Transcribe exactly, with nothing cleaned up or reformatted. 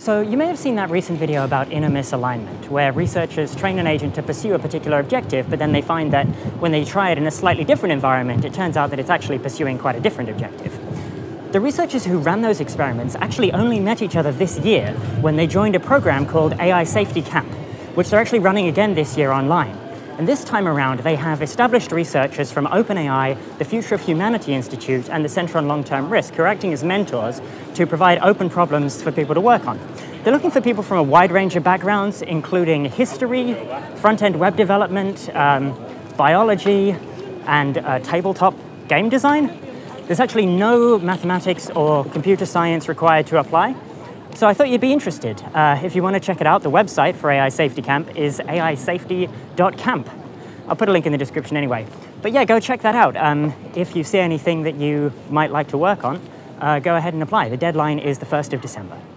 So you may have seen that recent video about inner misalignment, where researchers train an agent to pursue a particular objective, but then they find that when they try it in a slightly different environment, it turns out that it's actually pursuing quite a different objective. The researchers who ran those experiments actually only met each other this year when they joined a program called A I Safety Camp, which they're actually running again this year online. And this time around, they have established researchers from OpenAI, the Future of Humanity Institute, and the Center on Long-Term Risk, who are acting as mentors to provide open problems for people to work on. They're looking for people from a wide range of backgrounds, including history, front-end web development, um, biology, and uh, tabletop game design. There's actually no mathematics or computer science required to apply. So I thought you'd be interested. Uh, if you want to check it out, the website for A I Safety Camp is A I safety dot camp. I'll put a link in the description anyway. But yeah, go check that out. Um, if you see anything that you might like to work on, uh, go ahead and apply. The deadline is the first of December.